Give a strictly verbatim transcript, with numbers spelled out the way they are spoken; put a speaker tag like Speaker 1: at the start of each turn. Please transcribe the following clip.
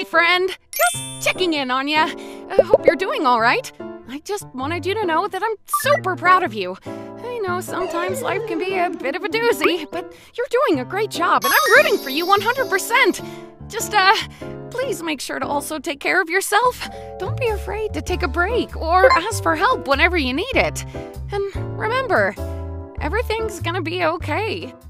Speaker 1: friend. Just checking in on ya. I hope you're doing all right. I just wanted you to know that I'm super proud of you. I know sometimes life can be a bit of a doozy, but you're doing a great job, and I'm rooting for you one hundred percent. Just, uh, please make sure to also take care of yourself. Don't be afraid to take a break or ask for help whenever you need it. And remember, everything's gonna be okay.